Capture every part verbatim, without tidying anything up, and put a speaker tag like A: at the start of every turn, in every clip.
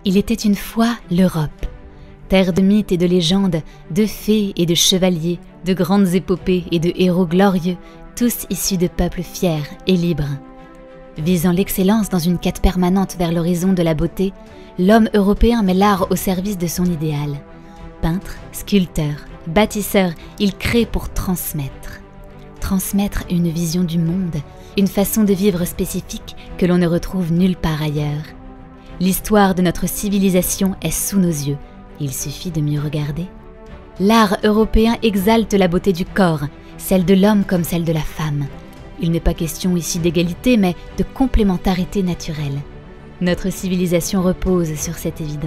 A: Il était une fois l'Europe, terre de mythes et de légendes, de fées et de chevaliers, de grandes épopées et de héros glorieux, tous issus de peuples fiers et libres. Visant l'excellence dans une quête permanente vers l'horizon de la beauté, l'homme européen met l'art au service de son idéal. Peintre, sculpteur, bâtisseur, il crée pour transmettre. Transmettre une vision du monde, une façon de vivre spécifique que l'on ne retrouve nulle part ailleurs. L'histoire de notre civilisation est sous nos yeux, il suffit de mieux regarder. L'art européen exalte la beauté du corps, celle de l'homme comme celle de la femme. Il n'est pas question ici d'égalité, mais de complémentarité naturelle. Notre civilisation repose sur cette évidence.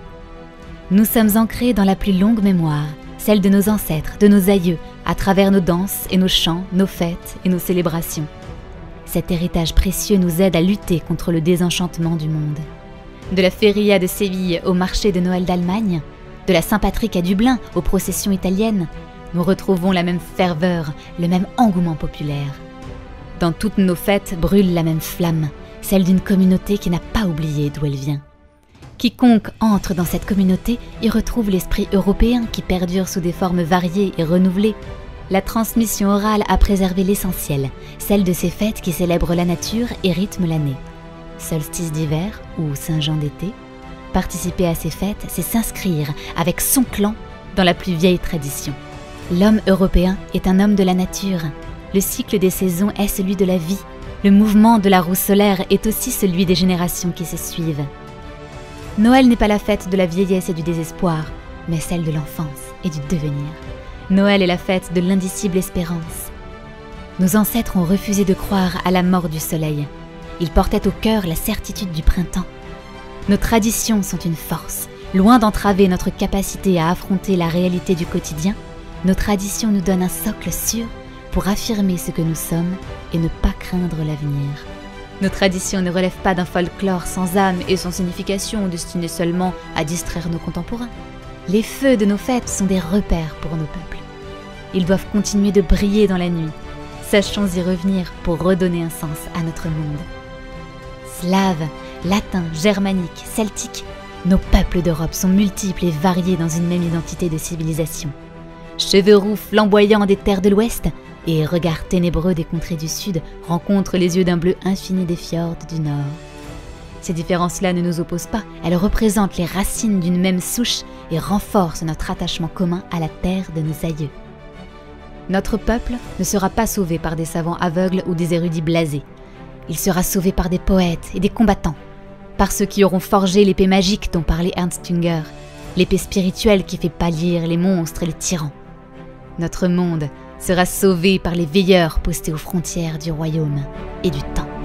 A: Nous sommes ancrés dans la plus longue mémoire, celle de nos ancêtres, de nos aïeux, à travers nos danses et nos chants, nos fêtes et nos célébrations. Cet héritage précieux nous aide à lutter contre le désenchantement du monde. De la feria de Séville au marché de Noël d'Allemagne, de la Saint-Patrick à Dublin aux processions italiennes, nous retrouvons la même ferveur, le même engouement populaire. Dans toutes nos fêtes brûle la même flamme, celle d'une communauté qui n'a pas oublié d'où elle vient. Quiconque entre dans cette communauté y retrouve l'esprit européen qui perdure sous des formes variées et renouvelées. La transmission orale a préservé l'essentiel, celle de ces fêtes qui célèbrent la nature et rythment l'année. Solstice d'hiver ou Saint-Jean d'été, participer à ces fêtes, c'est s'inscrire avec son clan dans la plus vieille tradition. L'homme européen est un homme de la nature. Le cycle des saisons est celui de la vie. Le mouvement de la roue solaire est aussi celui des générations qui se suivent. Noël n'est pas la fête de la vieillesse et du désespoir, mais celle de l'enfance et du devenir. Noël est la fête de l'indicible espérance. Nos ancêtres ont refusé de croire à la mort du soleil. Ils portaient au cœur la certitude du printemps. Nos traditions sont une force. Loin d'entraver notre capacité à affronter la réalité du quotidien, nos traditions nous donnent un socle sûr pour affirmer ce que nous sommes et ne pas craindre l'avenir. Nos traditions ne relèvent pas d'un folklore sans âme et sans signification destiné seulement à distraire nos contemporains. Les feux de nos fêtes sont des repères pour nos peuples. Ils doivent continuer de briller dans la nuit. Sachons y revenir pour redonner un sens à notre monde. Slaves, latins, germaniques, celtiques, nos peuples d'Europe sont multiples et variés dans une même identité de civilisation. Cheveux roux flamboyants des terres de l'Ouest et regards ténébreux des contrées du Sud rencontrent les yeux d'un bleu infini des fjords du Nord. Ces différences-là ne nous opposent pas, elles représentent les racines d'une même souche et renforcent notre attachement commun à la terre de nos aïeux. Notre peuple ne sera pas sauvé par des savants aveugles ou des érudits blasés. Il sera sauvé par des poètes et des combattants, par ceux qui auront forgé l'épée magique dont parlait Ernst Jünger, l'épée spirituelle qui fait pâlir les monstres et les tyrans. Notre monde sera sauvé par les veilleurs postés aux frontières du royaume et du temps.